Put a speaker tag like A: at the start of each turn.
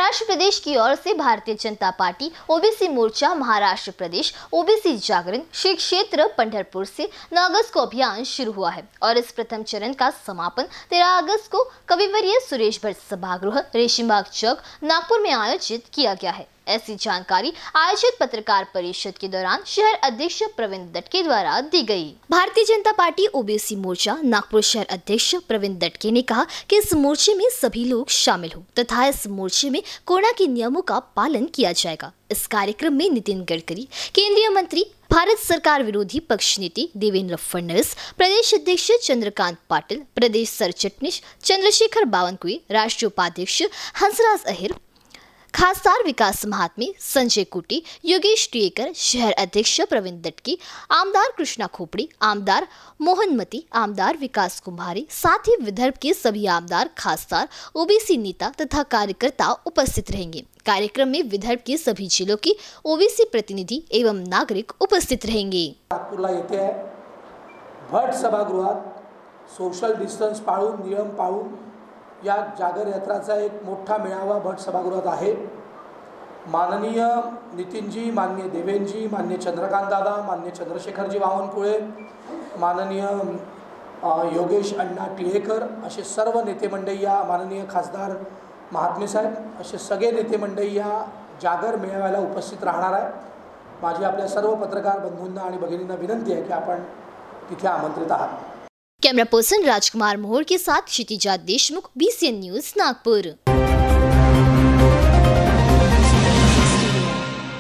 A: महाराष्ट्र प्रदेश की ओर से Bharatiya Janata party OBC Morcha Maharashtra Pradesh OBC जागरण श्री क्षेत्र पंढरपुर से 9 अगस्त को अभियान शुरू हुआ है और इस प्रथम चरण का समापन 13 अगस्त को कविवर्य सुरेश भट्ट सभागृह रेशीमबाग चौक नागपुर में आयोजित किया गया है। ऐसी जानकारी आयोजित पत्रकार परिषद के दौरान शहर अध्यक्ष प्रवीण दटके द्वारा दी गई। भारतीय जनता पार्टी ओबीसी मोर्चा नागपुर शहर अध्यक्ष प्रवीण दटके ने कहा कि इस मोर्चे में सभी लोग शामिल हो तथा इस मोर्चे में कोरोना के नियमों का पालन किया जाएगा। इस कार्यक्रम में नितिन गडकरी, केंद्रीय मंत्री, भारत सरकार विरोधी पक्ष नेता देवेंद्र फडणवीस, प्रदेश अध्यक्ष चंद्रकांत पाटिल, प्रदेश सरचिटनीस चंद्रशेखर बावनकुळे, राष्ट्रीय उपाध्यक्ष हंसराज अहिर, खासदार विकास महात्मे, संजय कुटी, योगेश टिएकर, शहर अध्यक्ष प्रवीण दटके, आमदार कृष्णा खोपड़ी, आमदार मोहनमती, आमदार विकास कुम्हारे, साथ ही विदर्भ के सभी आमदार, खासदार, ओबीसी नेता तथा कार्यकर्ता उपस्थित रहेंगे। कार्यक्रम में विदर्भ के सभी जिलों के ओबीसी प्रतिनिधि एवं नागरिक उपस्थित रहेंगे।
B: नागपूरला येथे आहे भट सभागृहात सोशल डिस्टन्स पाळून नियम पाळून या जागर यात्राचा एक मोठा मेळावा भट सभागृहात आहे। माननीय नितीनजी, माननीय देवेंद्रजी, माननीय चंद्रकांत दादा, माननीय चंद्रशेखरजी बावनकुळे, माननीय योगेश अण्णा टिळेकर असे सर्व नेते मंडळी, या माननीय खासदार महात्मे साहेब असे सगळे नेते मंडळी या जागर मेळाव्याला उपस्थित राहणार आहे। माझी आपल्या सर्व पत्रकार बंधूंना आणि भगिनींना विनंती आहे की आपण तिथे आमंत्रित आहात।
A: कैमरा पर्सन राजकुमार मोहर के साथ क्षितिजा देशमुख, BCN न्यूज नागपुर।